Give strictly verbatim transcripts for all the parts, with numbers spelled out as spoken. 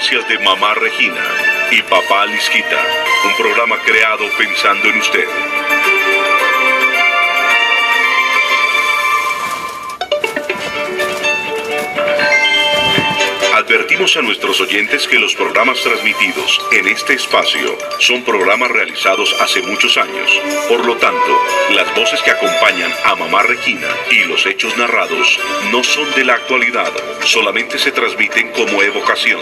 gracias de Mamá Regina y Papá Lisquita, un programa creado pensando en usted. Advertimos a nuestros oyentes que los programas transmitidos en este espacio son programas realizados hace muchos años. Por lo tanto, las voces que acompañan a Mamá Regina y los hechos narrados no son de la actualidad, solamente se transmiten como evocación.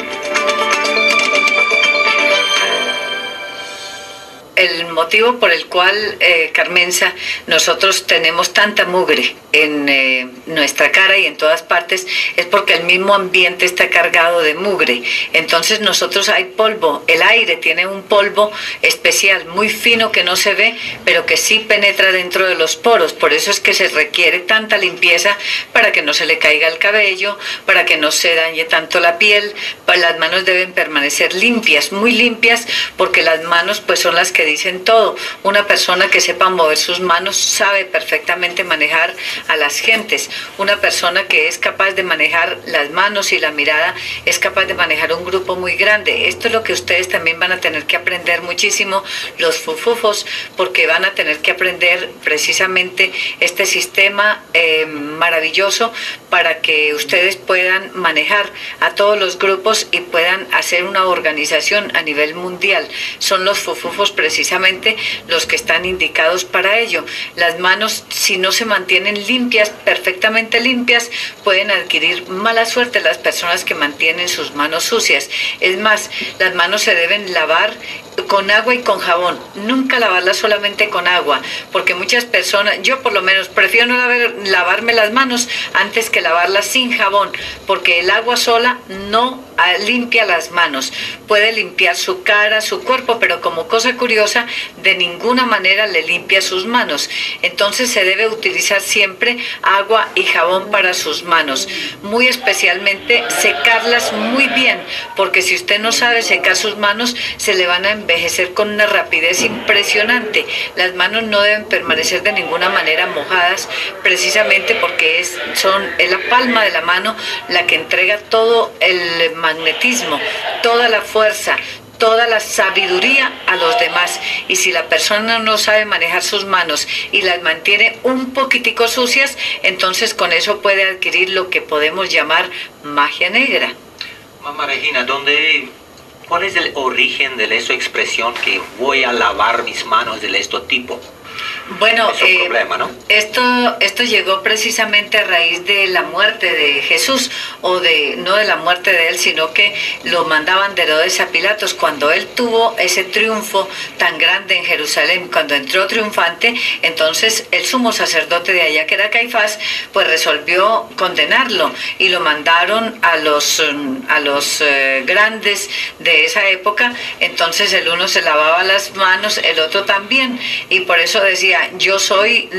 El motivo por el cual, eh, Carmenza, nosotros tenemos tanta mugre en eh, nuestra cara y en todas partes es porque el mismo ambiente está cargado de mugre. Entonces nosotros hay polvo, el aire tiene un polvo especial, muy fino que no se ve, pero que sí penetra dentro de los poros. Por eso es que se requiere tanta limpieza para que no se le caiga el cabello, para que no se dañe tanto la piel. Las manos deben permanecer limpias, muy limpias, porque las manos pues son las que dicen todo. Una persona que sepa mover sus manos sabe perfectamente manejar a las gentes. Una persona que es capaz de manejar las manos y la mirada es capaz de manejar un grupo muy grande. Esto es lo que ustedes también van a tener que aprender muchísimo, los fufufos, porque van a tener que aprender precisamente este sistema eh, maravilloso para que ustedes puedan manejar a todos los grupos y puedan hacer una organización a nivel mundial. Son los fufufos precisamente precisamente los que están indicados para ello. Las manos, si no se mantienen limpias, perfectamente limpias, pueden adquirir mala suerte las personas que mantienen sus manos sucias. Es más, las manos se deben lavar con agua y con jabón, nunca lavarlas solamente con agua, porque muchas personas, yo por lo menos prefiero no lavar, lavarme las manos antes que lavarlas sin jabón, porque el agua sola no limpia las manos, puede limpiar su cara, su cuerpo, pero como cosa curiosa, de ninguna manera le limpia sus manos. Entonces se debe utilizar siempre agua y jabón para sus manos, muy especialmente secarlas muy bien, porque si usted no sabe secar sus manos, se le van a envejecer con una rapidez impresionante. Las manos no deben permanecer de ninguna manera mojadas, precisamente porque es, son, es la palma de la mano la que entrega todo el magnetismo, toda la fuerza, toda la sabiduría a los demás. Y si la persona no sabe manejar sus manos y las mantiene un poquitico sucias, entonces con eso puede adquirir lo que podemos llamar magia negra. Mamá Regina, ¿dónde, ¿cuál es el origen de esa expresión que voy a lavar mis manos de este tipo? Bueno, es un eh, problema, ¿no? esto, esto llegó precisamente a raíz de la muerte de Jesús, o de no de la muerte de él, sino que lo mandaban de Herodes a Pilatos. Cuando él tuvo ese triunfo tan grande en Jerusalén, cuando entró triunfante, entonces el sumo sacerdote de allá, que era Caifás, pues resolvió condenarlo y lo mandaron a los, a los eh, grandes de esa época. Entonces el uno se lavaba las manos, el otro también, y por eso decía: yo soy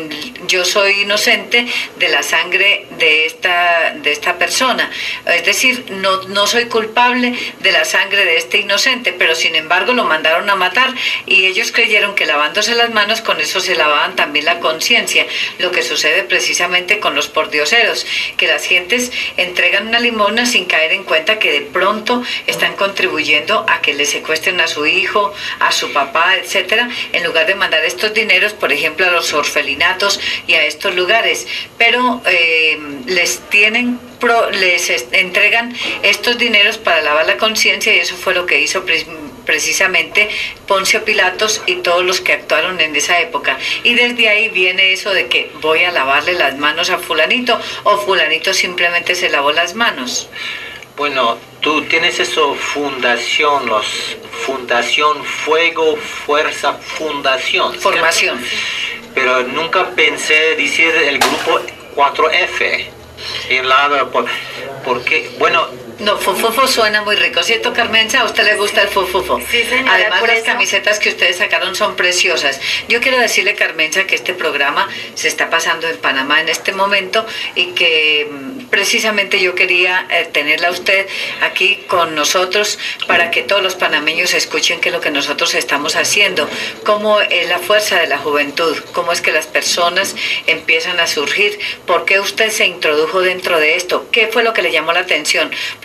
yo soy inocente de la sangre de esta de esta persona, es decir, no, no soy culpable de la sangre de este inocente, pero sin embargo lo mandaron a matar, y ellos creyeron que lavándose las manos con eso se lavaban también la conciencia, lo que sucede precisamente con los pordioseros, que las gentes entregan una limosna sin caer en cuenta que de pronto están contribuyendo a que le secuestren a su hijo, a su papá, etcétera, en lugar de mandar estos dineros, por ejemplo, a los orfelinatos y a estos lugares, pero eh, les tienen pro, les entregan estos dineros para lavar la conciencia, y eso fue lo que hizo pre precisamente Poncio Pilatos y todos los que actuaron en esa época. Y desde ahí viene eso de que voy a lavarle las manos a fulanito, o fulanito simplemente se lavó las manos. Bueno, tú tienes eso, fundación, los Fundación Fuego, Fuerza, Fundación. Formación. ¿Cierto? Pero nunca pensé decir el grupo cuatro F. En lado, por, porque, bueno... No, fufufo suena muy rico, ¿cierto, Carmenza? ¿A usted le gusta el fufufo? Sí, señora. Además, las eso... camisetas que ustedes sacaron son preciosas. Yo quiero decirle, Carmenza, que este programa se está pasando en Panamá en este momento, y que precisamente yo quería eh, tenerla a usted aquí con nosotros para que todos los panameños escuchen qué es lo que nosotros estamos haciendo, cómo es la fuerza de la juventud, cómo es que las personas empiezan a surgir, por qué usted se introdujo dentro de esto, qué fue lo que le llamó la atención.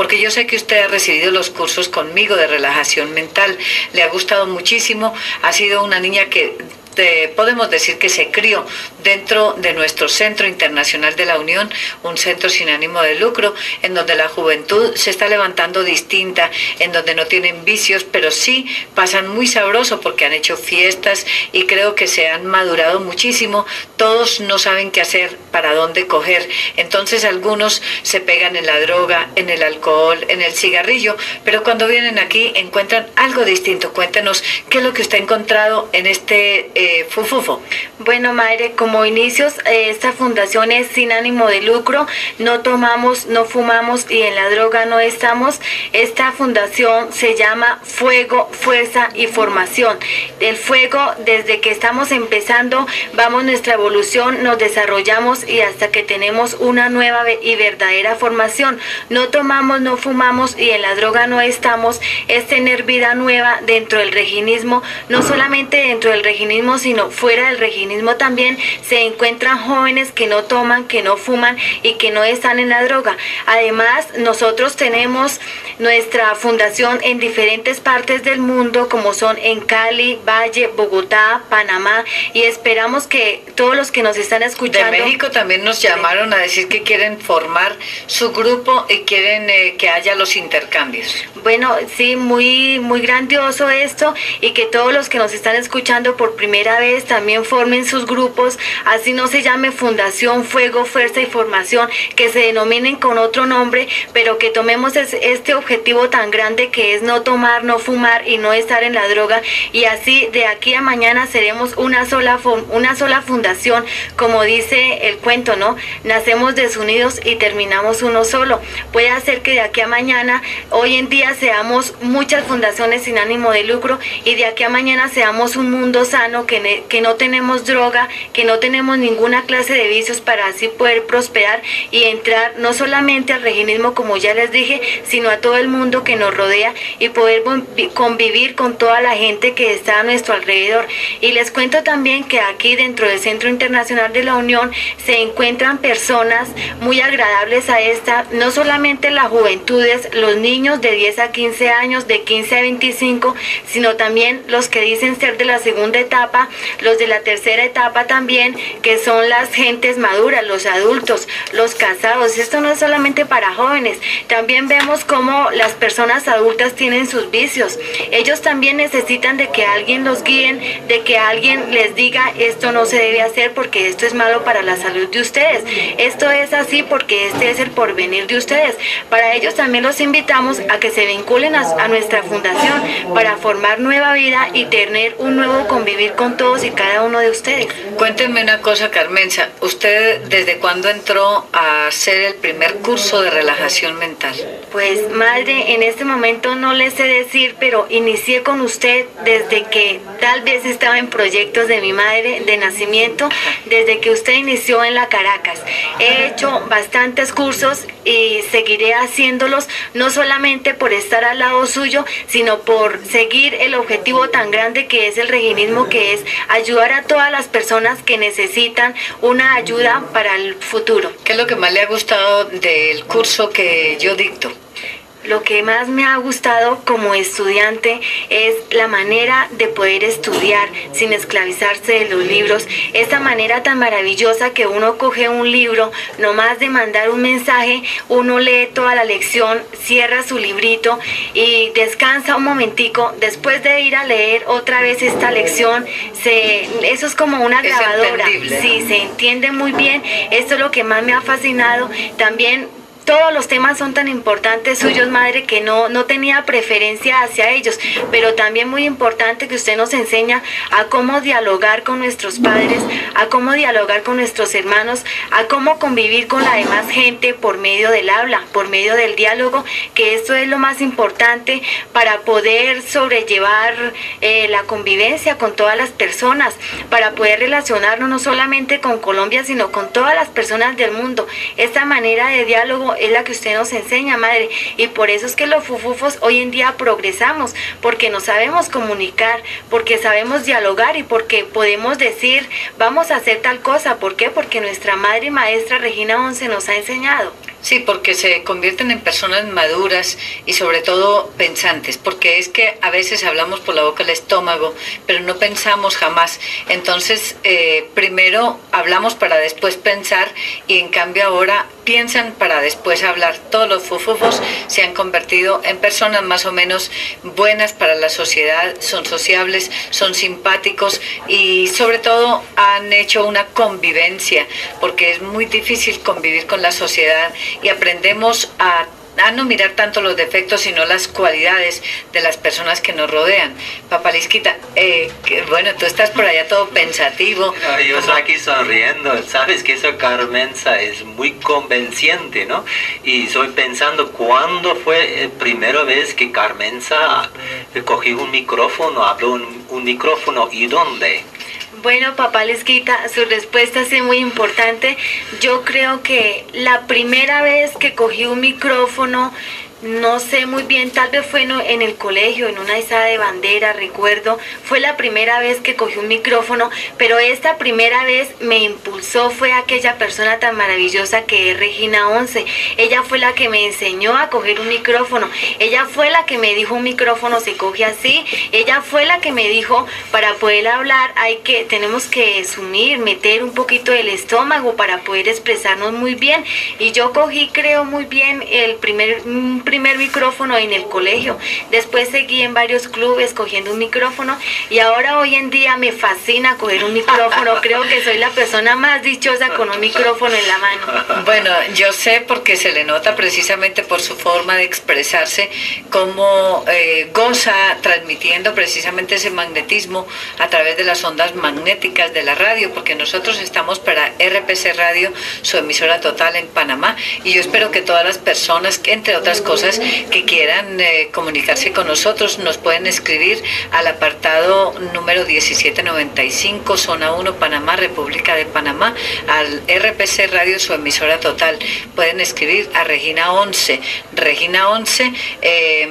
porque yo sé que usted ha recibido los cursos conmigo de relajación mental, le ha gustado muchísimo, ha sido una niña que Te, podemos decir que se crió dentro de nuestro Centro Internacional de la Unión, un centro sin ánimo de lucro, en donde la juventud se está levantando distinta, en donde no tienen vicios, pero sí pasan muy sabroso porque han hecho fiestas y creo que se han madurado muchísimo. Todos no saben qué hacer, para dónde coger, entonces algunos se pegan en la droga, en el alcohol, en el cigarrillo, pero cuando vienen aquí encuentran algo distinto. Cuéntenos qué es lo que usted ha encontrado en este Eh, Fufufo. Bueno, madre, como inicios, eh, esta fundación es sin ánimo de lucro, no tomamos, no fumamos y en la droga no estamos. Esta fundación se llama Fuego, Fuerza y Formación. El fuego, desde que estamos empezando, vamos nuestra evolución, nos desarrollamos y hasta que tenemos una nueva y verdadera formación. No tomamos, no fumamos y en la droga no estamos, es tener vida nueva dentro del reginismo, no solamente dentro del reginismo, sino fuera del reginismo también se encuentran jóvenes que no toman, que no fuman y que no están en la droga. Además, nosotros tenemos nuestra fundación en diferentes partes del mundo, como son en Cali, Valle, Bogotá, Panamá, y esperamos que todos los que nos están escuchando... De México también nos llamaron a decir que quieren formar su grupo y quieren eh, que haya los intercambios. Bueno, sí, muy, muy grandioso esto, y que todos los que nos están escuchando por primera vez también formen sus grupos, así no se llame Fundación Fuego, Fuerza y Formación, que se denominen con otro nombre, pero que tomemos este objetivo tan grande que es no tomar, no fumar y no estar en la droga, y así de aquí a mañana seremos una sola, una sola fundación, como dice el cuento, ¿no? Nacemos desunidos y terminamos uno solo. Puede hacer que de aquí a mañana, hoy en día seamos muchas fundaciones sin ánimo de lucro, y de aquí a mañana seamos un mundo sano, que, ne, que no tenemos droga, que no tenemos ninguna clase de vicios, para así poder prosperar y entrar no solamente al reginismo, como ya les dije, sino a todo el mundo que nos rodea y poder convivir con toda la gente que está a nuestro alrededor. Y les cuento también que aquí dentro del Centro Internacional de la Unión se encuentran personas muy agradables a esta, no solamente las juventudes, los niños de diez a quince años, de quince a veinticinco, sino también los que dicen ser de la segunda etapa, los de la tercera etapa también, que son las gentes maduras, los adultos, los casados. Esto no es solamente para jóvenes, también vemos cómo las personas adultas tienen sus vicios. Ellos también necesitan de que alguien los guíe, de que alguien les diga esto no se debe hacer porque esto es malo para la salud de ustedes, esto es así porque este es el porvenir de ustedes. Para ellos también los invitamos a que se vinculen a, a nuestra fundación para formar nueva vida y tener un nuevo convivir con todos y cada uno de ustedes. Cuéntenme una cosa, Carmenza, ¿usted desde cuándo entró a hacer el primer curso de relajación mental? Pues madre, en este momento no les sé decir, pero inicié con usted desde que tal vez estaba en proyectos de mi madre de nacimiento, desde que usted inició en la Caracas. He hecho bastantes cursos y seguiré haciéndolos, no solamente por estar al lado suyo, sino por seguir el objetivo tan grande que es el reginismo, que es ayudar a todas las personas que necesitan una ayuda para el futuro. ¿Qué es lo que más le ha gustado del curso que yo dicto? Lo que más me ha gustado como estudiante es la manera de poder estudiar sin esclavizarse de los libros, esa manera tan maravillosa que uno coge un libro, nomás de mandar un mensaje, uno lee toda la lección, cierra su librito y descansa un momentico, después de ir a leer otra vez esta lección, se, eso es como una grabadora, sí, se entiende muy bien. Esto es lo que más me ha fascinado. También todos los temas son tan importantes suyos, madre, que no, no tenía preferencia hacia ellos, pero también muy importante que usted nos enseña a cómo dialogar con nuestros padres, a cómo dialogar con nuestros hermanos, a cómo convivir con la demás gente por medio del habla, por medio del diálogo, que esto es lo más importante para poder sobrellevar eh, la convivencia con todas las personas, para poder relacionarnos no solamente con Colombia, sino con todas las personas del mundo. Esta manera de diálogo es la que usted nos enseña, madre, y por eso es que los fufufos hoy en día progresamos, porque nos sabemos comunicar, porque sabemos dialogar y porque podemos decir, vamos a hacer tal cosa. ¿Por qué? Porque nuestra madre y maestra Regina Once nos ha enseñado. Sí, porque se convierten en personas maduras y sobre todo pensantes, porque es que a veces hablamos por la boca del estómago, pero no pensamos jamás. Entonces, eh, primero hablamos para después pensar y en cambio ahora piensan para después hablar. Todos los fufufos se han convertido en personas más o menos buenas para la sociedad, son sociables, son simpáticos y sobre todo han hecho una convivencia, porque es muy difícil convivir con la sociedad y aprendemos a, a no mirar tanto los defectos, sino las cualidades de las personas que nos rodean. Papalisquita, eh, que, bueno, tú estás por allá todo pensativo. No, yo estoy aquí sonriendo, sabes que eso, Carmenza, es muy convenciente, ¿no? Y estoy pensando, ¿cuándo fue la primera vez que Carmenza cogió un micrófono, habló un, un micrófono y dónde? Bueno, papá Lesquita, su respuesta es muy importante. Yo creo que la primera vez que cogí un micrófono, no sé muy bien, tal vez fue en el colegio, en una izada de bandera, recuerdo, fue la primera vez que cogí un micrófono, pero esta primera vez me impulsó, fue aquella persona tan maravillosa que es Regina Once. Ella fue la que me enseñó a coger un micrófono, ella fue la que me dijo un micrófono se coge así, ella fue la que me dijo para poder hablar hay que, tenemos que sumir, meter un poquito del estómago para poder expresarnos muy bien, y yo cogí, creo muy bien, el primer primer micrófono en el colegio. Después seguí en varios clubes cogiendo un micrófono y ahora hoy en día me fascina coger un micrófono. Creo que soy la persona más dichosa con un micrófono en la mano. Bueno, yo sé porque se le nota precisamente por su forma de expresarse cómo eh, goza transmitiendo precisamente ese magnetismo a través de las ondas magnéticas de la radio, porque nosotros estamos para R P C Radio, su emisora total en Panamá, y yo espero que todas las personas, que entre otras cosas, que quieran eh, comunicarse con nosotros, nos pueden escribir al apartado número diecisiete noventa y cinco, zona uno, Panamá, República de Panamá, al R P C Radio, su emisora total. Pueden escribir a Regina Once, Regina Once, eh,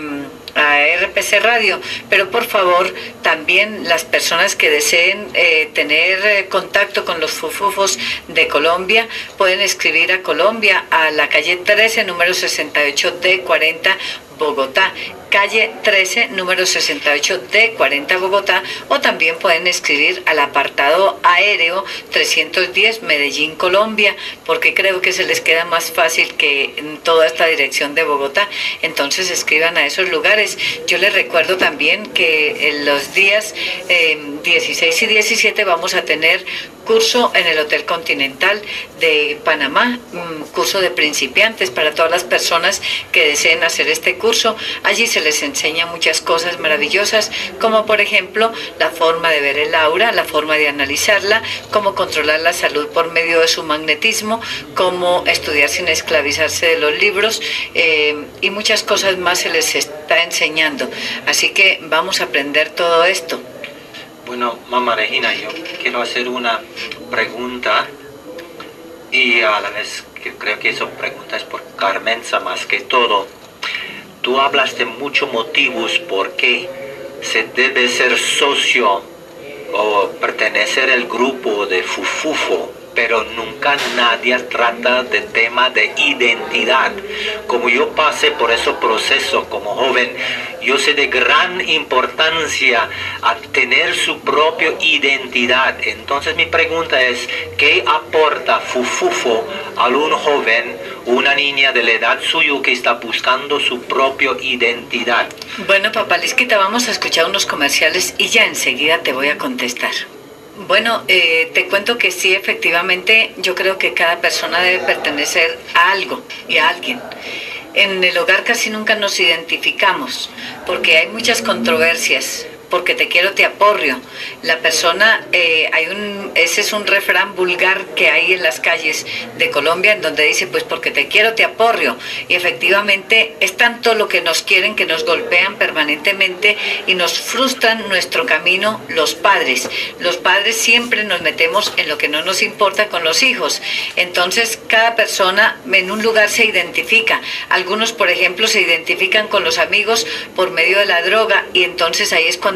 a R P C Radio, pero por favor también las personas que deseen eh, tener eh, contacto con los fufufos de Colombia pueden escribir a Colombia, a la calle trece, número sesenta y ocho D cuarenta, Bogotá, calle trece, número sesenta y ocho D cuarenta, Bogotá, o también pueden escribir al apartado aéreo trescientos diez, Medellín, Colombia, porque creo que se les queda más fácil que en toda esta dirección de Bogotá. Entonces escriban a esos lugares. Yo les recuerdo también que en los días eh, dieciséis y diecisiete vamos a tener curso en el Hotel Continental de Panamá, un curso de principiantes para todas las personas que deseen hacer este curso. Allí se les enseña muchas cosas maravillosas, como por ejemplo la forma de ver el aura, la forma de analizarla, cómo controlar la salud por medio de su magnetismo, cómo estudiar sin esclavizarse de los libros, eh, y muchas cosas más se les está enseñando. Así que vamos a aprender todo esto. Bueno, mamá Regina, yo quiero hacer una pregunta y a la vez que creo que esa pregunta es por Carmenza más que todo. Tú hablas de muchos motivos por qué se debe ser socio o pertenecer al grupo de Fufufo, pero nunca nadie trata de tema de identidad. Como yo pasé por ese proceso como joven, yo sé de gran importancia a tener su propia identidad. Entonces mi pregunta es, ¿qué aporta Fufufo a un joven, una niña de la edad suya que está buscando su propia identidad? Bueno, papá Lisquita, vamos a escuchar unos comerciales y ya enseguida te voy a contestar. Bueno, eh, te cuento que sí, efectivamente, yo creo que cada persona debe pertenecer a algo y a alguien. En el hogar casi nunca nos identificamos, porque hay muchas controversias. Porque te quiero, te aporrio. La persona, eh, hay un, ese es un refrán vulgar que hay en las calles de Colombia, en donde dice, pues porque te quiero, te aporrio. Y efectivamente es tanto lo que nos quieren que nos golpean permanentemente y nos frustran nuestro camino los padres. Los padres siempre nos metemos en lo que no nos importa con los hijos. Entonces cada persona en un lugar se identifica. Algunos, por ejemplo, se identifican con los amigos por medio de la droga y entonces ahí es cuando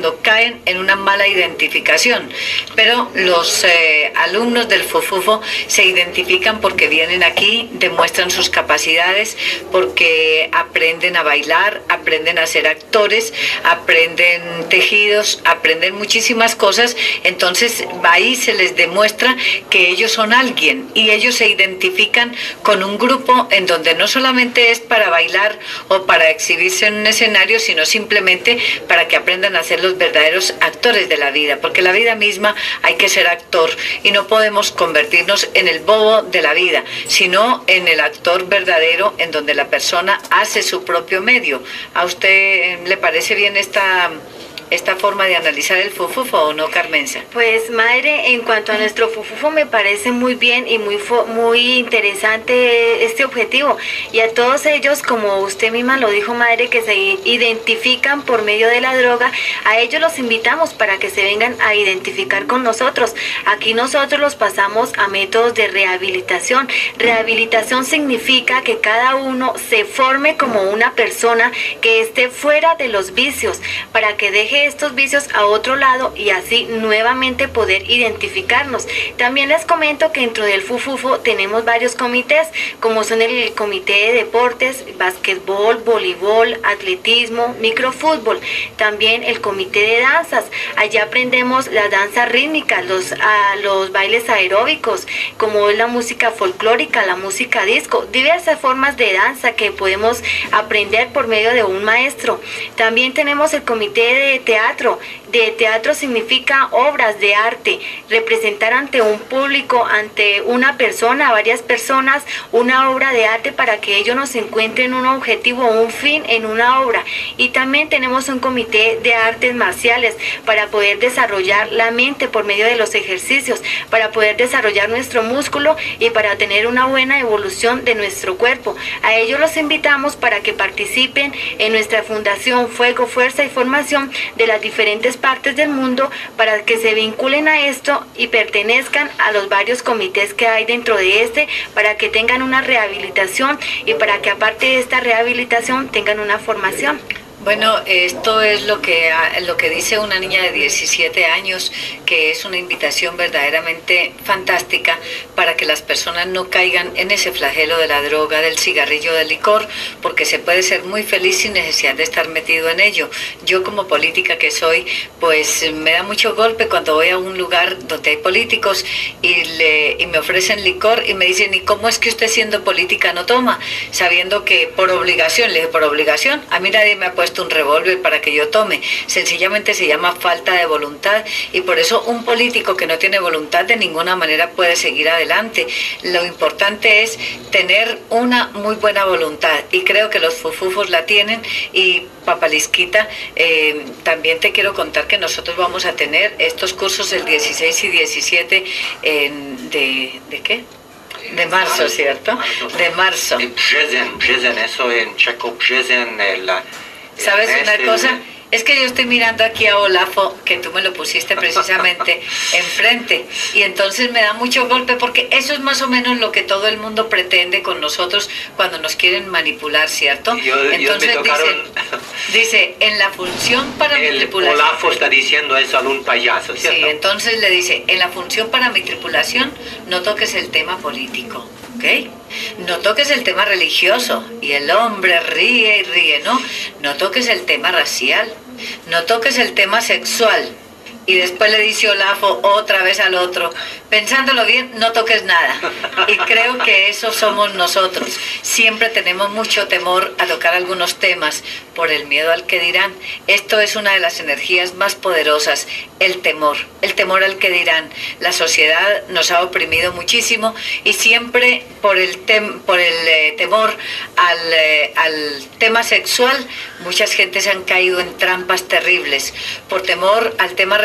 cuando caen en una mala identificación. Pero los eh, alumnos del Fufufo se identifican porque vienen aquí, demuestran sus capacidades, porque aprenden a bailar, aprenden a ser actores, aprenden tejidos, aprenden muchísimas cosas. Entonces ahí se les demuestra que ellos son alguien y ellos se identifican con un grupo en donde no solamente es para bailar o para exhibirse en un escenario, sino simplemente para que aprendan a ser los verdaderos actores de la vida, porque la vida misma hay que ser actor y no podemos convertirnos en el bobo de la vida, sino en el actor verdadero en donde la persona hace su propio medio. ¿A usted le parece bien esta... esta forma de analizar el Fufufo o no, Carmenza? Pues madre, en cuanto a nuestro Fufufo me parece muy bien y muy muy interesante este objetivo, y a todos ellos, como usted misma lo dijo, madre, que se identifican por medio de la droga, a ellos los invitamos para que se vengan a identificar con nosotros. Aquí nosotros los pasamos a métodos de rehabilitación. Rehabilitación significa que cada uno se forme como una persona que esté fuera de los vicios, para que deje estos vicios a otro lado y así nuevamente poder identificarnos. También les comento que dentro del Fufufo tenemos varios comités, como son el comité de deportes, básquetbol, voleibol, atletismo, microfútbol. También el comité de danzas. Allá aprendemos las danzas rítmicas, los, a, los bailes aeróbicos, como es la música folclórica, la música disco, diversas formas de danza que podemos aprender por medio de un maestro. También tenemos el comité de teatro. De teatro significa obras de arte, representar ante un público, ante una persona, varias personas, una obra de arte para que ellos nos encuentren un objetivo, un fin en una obra. Y también tenemos un comité de artes marciales para poder desarrollar la mente por medio de los ejercicios, para poder desarrollar nuestro músculo y para tener una buena evolución de nuestro cuerpo. A ellos los invitamos para que participen en nuestra Fundación Fuego, Fuerza y Formación de las diferentes partes del mundo, para que se vinculen a esto y pertenezcan a los varios comités que hay dentro de este, para que tengan una rehabilitación y para que aparte de esta rehabilitación tengan una formación. Bueno, esto es lo que, lo que dice una niña de diecisiete años, que es una invitación verdaderamente fantástica para que las personas no caigan en ese flagelo de la droga, del cigarrillo, del licor, porque se puede ser muy feliz sin necesidad de estar metido en ello. Yo, como política que soy, pues me da mucho golpe cuando voy a un lugar donde hay políticos y, le, y me ofrecen licor y me dicen: ¿y cómo es que usted, siendo política, no toma? Sabiendo que por obligación. Le dije: por obligación, a mí nadie me ha puesto un revólver para que yo tome. Sencillamente se llama falta de voluntad, y por eso un político que no tiene voluntad de ninguna manera puede seguir adelante. Lo importante es tener una muy buena voluntad, y creo que los Fufufos la tienen. Y Papalisquita, eh, también te quiero contar que nosotros vamos a tener estos cursos el dieciséis y diecisiete en, de, ¿de qué? De marzo, ¿cierto? De marzo. Březen, březen, eso en checo, březen, el... ¿Sabes una cosa? Es que yo estoy mirando aquí a Olafo, que tú me lo pusiste precisamente enfrente, y entonces me da mucho golpe, porque eso es más o menos lo que todo el mundo pretende con nosotros cuando nos quieren manipular, ¿cierto? Yo, entonces yo me tocaron... dice, dice, en la función para el mi tripulación... Olafo está diciendo eso a un payaso, ¿cierto? Sí, entonces le dice: en la función para mi tripulación no toques el tema político, ¿ok? No toques el tema religioso. Y el hombre ríe y ríe, ¿no? No toques el tema racial. No toques el tema sexual. Y después le dice Olafo otra vez al otro: pensándolo bien, no toques nada. Y creo que eso somos nosotros. Siempre tenemos mucho temor a tocar algunos temas por el miedo al que dirán. Esto es una de las energías más poderosas, el temor. El temor al que dirán. La sociedad nos ha oprimido muchísimo, y siempre por el, tem por el eh, temor al, eh, al tema sexual, muchas gentes han caído en trampas terribles. Por temor al tema religioso,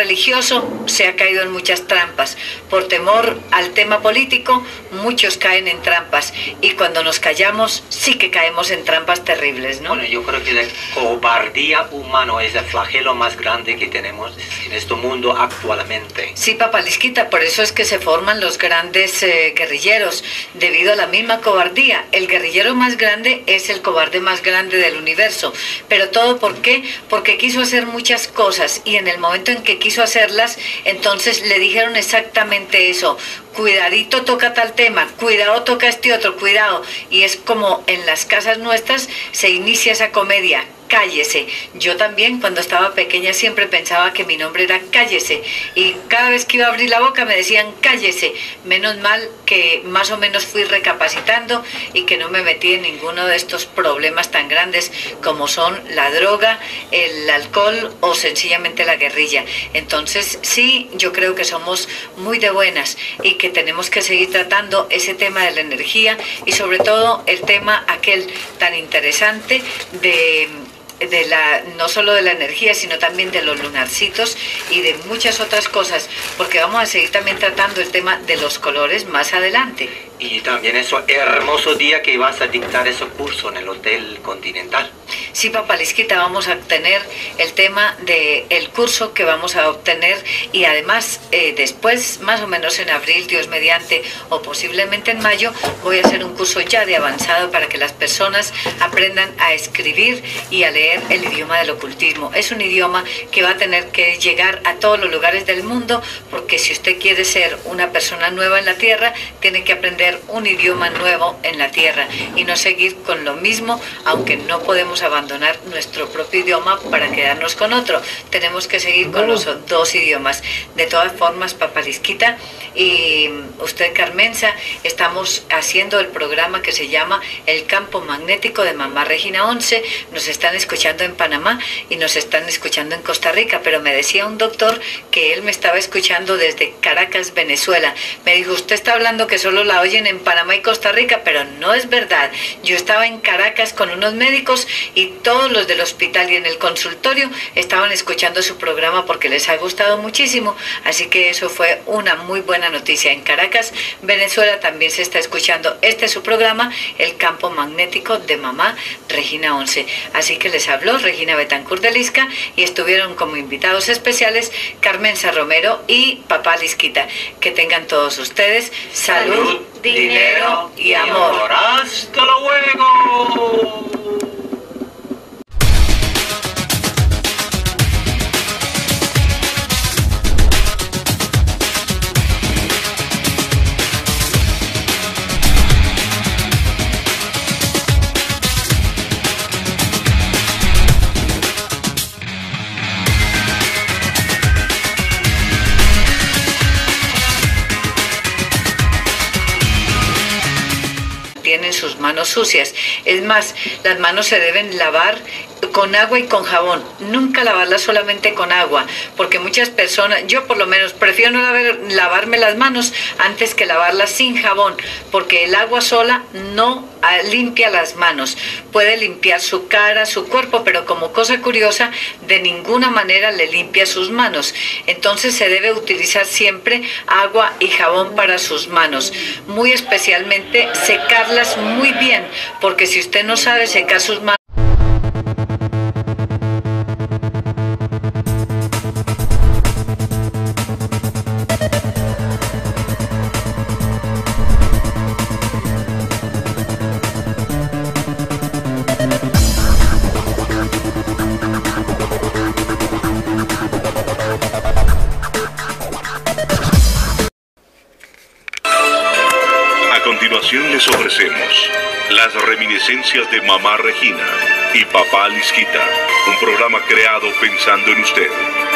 religioso se ha caído en muchas trampas. Por temor al tema político, muchos caen en trampas. Y cuando nos callamos, sí que caemos en trampas terribles, ¿no? Bueno, yo creo que la cobardía humana es el flagelo más grande que tenemos en este mundo actualmente. Sí, Papá Lisquita, por eso es que se forman los grandes eh, guerrilleros, debido a la misma cobardía. El guerrillero más grande es el cobarde más grande del universo. Pero todo ¿por qué? Porque quiso hacer muchas cosas y en el momento en que quiso hacerlas, entonces le dijeron exactamente eso. Cuidadito toca tal tema, cuidado toca este otro, cuidado. Y es como en las casas nuestras se inicia esa comedia. Cállese. Yo también cuando estaba pequeña siempre pensaba que mi nombre era Cállese y cada vez que iba a abrir la boca me decían Cállese. Menos mal que más o menos fui recapacitando y que no me metí en ninguno de estos problemas tan grandes como son la droga, el alcohol o sencillamente la guerrilla. Entonces sí, yo creo que somos muy de buenas y que tenemos que seguir tratando ese tema de la energía y sobre todo el tema aquel tan interesante de de la no solo de la energía, sino también de los lunarcitos y de muchas otras cosas, porque vamos a seguir también tratando el tema de los colores más adelante. Y también ese hermoso día que vas a dictar ese curso en el Hotel Continental. Sí, Papá Lisquita, vamos a obtener el tema del curso que vamos a obtener y además eh, después, más o menos en abril, Dios mediante, o posiblemente en mayo, voy a hacer un curso ya de avanzado para que las personas aprendan a escribir y a leer el idioma del ocultismo. Es un idioma que va a tener que llegar a todos los lugares del mundo, porque si usted quiere ser una persona nueva en la Tierra, tiene que aprender un idioma nuevo en la Tierra y no seguir con lo mismo, aunque no podemos abandonar nuestro propio idioma para quedarnos con otro. Tenemos que seguir con los dos idiomas. De todas formas, Papá Lisquita y usted, Carmenza, estamos haciendo el programa que se llama El Campo Magnético de Mamá Regina once. Nos están escuchando en Panamá y nos están escuchando en Costa Rica, pero me decía un doctor que él me estaba escuchando desde Caracas, Venezuela. Me dijo, usted está hablando que solo la oyen en Panamá y Costa Rica, pero no es verdad. Yo estaba en Caracas con unos médicos y todos los del hospital y en el consultorio estaban escuchando su programa porque les ha gustado muchísimo, así que eso fue una muy buena noticia. En Caracas, Venezuela, también se está escuchando este su programa, El Campo Magnético de Mamá Regina once. Así que les habló Regina Betancourt de Lisca y estuvieron como invitados especiales Carmenza Romero y Papá Lisquita. Que tengan todos ustedes salud, salud dinero y amor. ¡Hasta luego! Tienen sus manos sucias. Es más, las manos se deben lavar con agua y con jabón, nunca lavarlas solamente con agua, porque muchas personas, yo por lo menos prefiero no lavar, lavarme las manos antes que lavarlas sin jabón, porque el agua sola no limpia las manos, puede limpiar su cara, su cuerpo, pero como cosa curiosa, de ninguna manera le limpia sus manos. Entonces se debe utilizar siempre agua y jabón para sus manos, muy especialmente secarlas muy bien, porque si usted no sabe secar sus manos, les ofrecemos las reminiscencias de Mamá Regina y Papá Lisquita, un programa creado pensando en usted.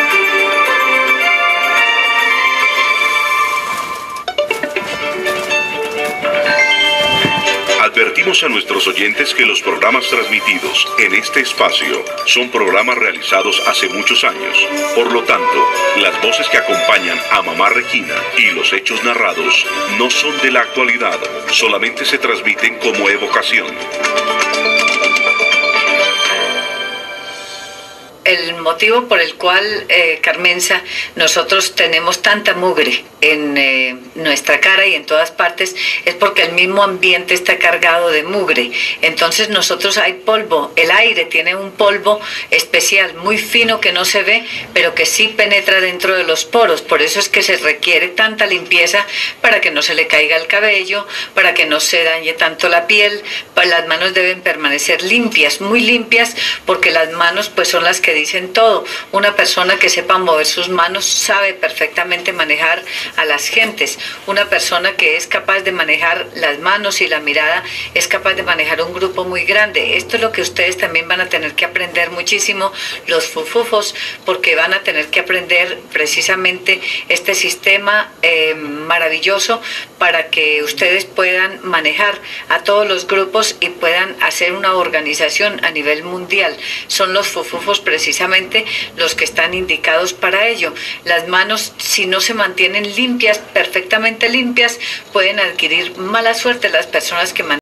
Advertimos a nuestros oyentes que los programas transmitidos en este espacio son programas realizados hace muchos años. Por lo tanto, las voces que acompañan a Mamá Regina y los hechos narrados no son de la actualidad, solamente se transmiten como evocación. el motivo por el cual, eh, Carmenza, nosotros tenemos tanta mugre en eh, nuestra cara y en todas partes es porque el mismo ambiente está cargado de mugre. Entonces nosotros hay polvo, el aire tiene un polvo especial, muy fino que no se ve, pero que sí penetra dentro de los poros. Por eso es que se requiere tanta limpieza para que no se le caiga el cabello, para que no se dañe tanto la piel. Las manos deben permanecer limpias, muy limpias, porque las manos pues son las que dicen todo. Una persona que sepa mover sus manos sabe perfectamente manejar a las gentes. Una persona que es capaz de manejar las manos y la mirada es capaz de manejar un grupo muy grande. Esto es lo que ustedes también van a tener que aprender muchísimo, los fufufos, porque van a tener que aprender precisamente este sistema eh, maravilloso para que ustedes puedan manejar a todos los grupos y puedan hacer una organización a nivel mundial. Son los fufufos precisamente los que están indicados para ello. Las manos, si no se mantienen limpias, perfectamente limpias, pueden adquirir mala suerte las personas que mantienen